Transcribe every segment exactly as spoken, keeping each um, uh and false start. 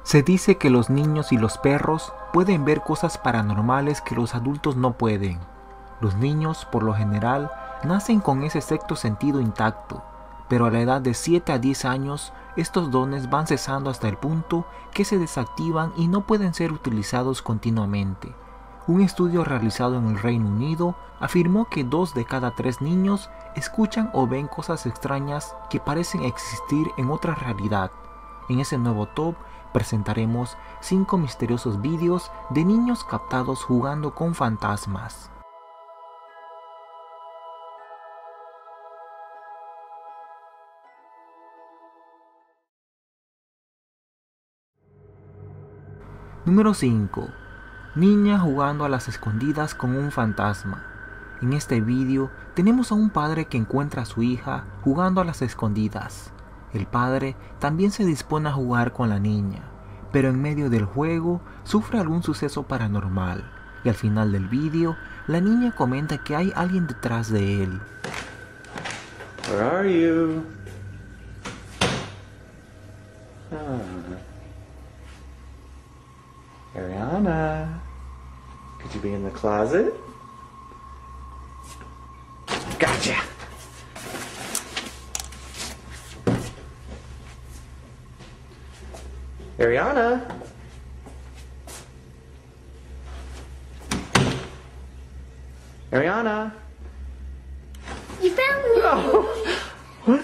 Se dice que los niños y los perros pueden ver cosas paranormales que los adultos no pueden. Los niños, por lo general, nacen con ese sexto sentido intacto, pero a la edad de siete a diez años, estos dones van cesando hasta el punto que se desactivan y no pueden ser utilizados continuamente. Un estudio realizado en el Reino Unido afirmó que dos de cada tres niños escuchan o ven cosas extrañas que parecen existir en otra realidad. En ese nuevo top presentaremos cinco misteriosos vídeos de niños captados jugando con fantasmas. Número cinco. Niña jugando a las escondidas con un fantasma. En este vídeo tenemos a un padre que encuentra a su hija jugando a las escondidas. El padre también se dispone a jugar con la niña, pero en medio del juego sufre algún suceso paranormal y al final del vídeo la niña comenta que hay alguien detrás de él. Where are you? Ah. Ariana, could you be in the closet? Gotcha! Ariana? Ariana? You found me! Oh. What?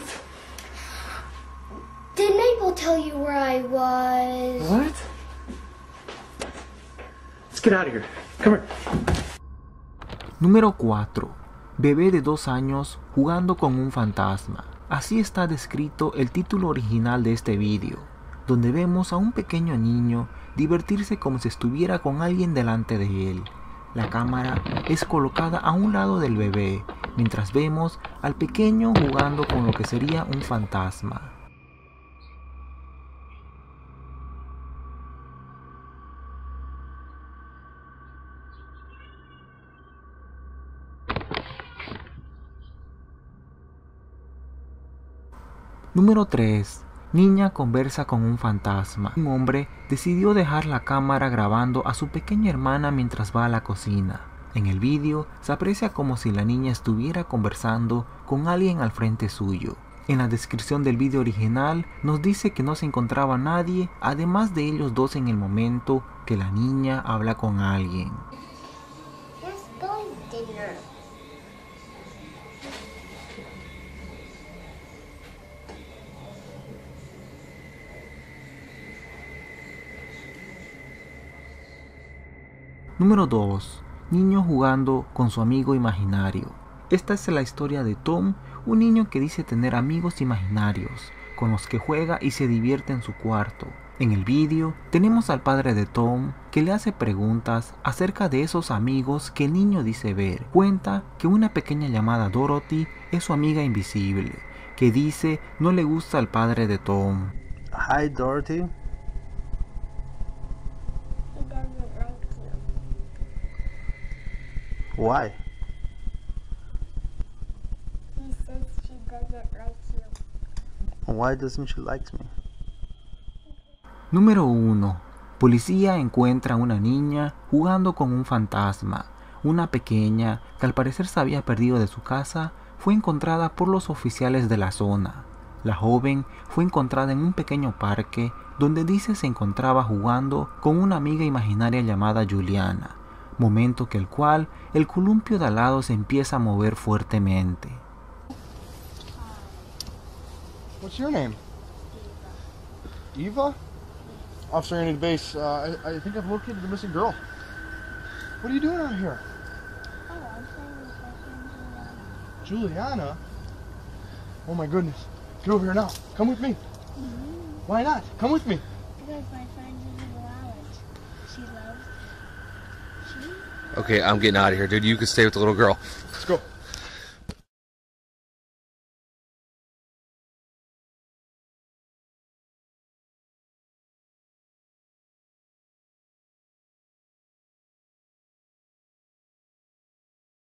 Did Maple tell you where I was? What? Let's get out of here. Come here. Número cuatro. Bebé de dos años jugando con un fantasma. Así está descrito el título original de este vídeo, donde vemos a un pequeño niño divertirse como si estuviera con alguien delante de él. La cámara es colocada a un lado del bebé, mientras vemos al pequeño jugando con lo que sería un fantasma. Número tres. Niña conversa con un fantasma. Un hombre decidió dejar la cámara grabando a su pequeña hermana mientras va a la cocina. En el vídeo se aprecia como si la niña estuviera conversando con alguien al frente suyo. En la descripción del vídeo original nos dice que no se encontraba nadie además de ellos dos en el momento que la niña habla con alguien. Número dos. Niño jugando con su amigo imaginario. Esta es la historia de Tom, un niño que dice tener amigos imaginarios, con los que juega y se divierte en su cuarto. En el vídeo tenemos al padre de Tom que le hace preguntas acerca de esos amigos que el niño dice ver. Cuenta que una pequeña llamada Dorothy es su amiga invisible, que dice no le gusta al padre de Tom. Hi Dorothy. Why? He says she doesn't like you. Why doesn't she like me? Número uno. Policía encuentra a una niña jugando con un fantasma. Una pequeña, que al parecer se había perdido de su casa, fue encontrada por los oficiales de la zona. La joven fue encontrada en un pequeño parque donde dice se encontraba jugando con una amiga imaginaria llamada Juliana, momento que el cual el columpio de al lado se empieza a mover fuertemente. What's your name? Eva? Officer Unit Base, uh, I, I think I've located the missing girl. What are you doing out here? Oh, I'm playing with my friend Juliana. Juliana? Oh my goodness. Get over here now. Come with me. Mm-hmm. Why not? Come with me. Because my friend doesn't allow it. She loves... She... Okay, I'm getting out of here, dude. You can stay with the little girl. Let's go.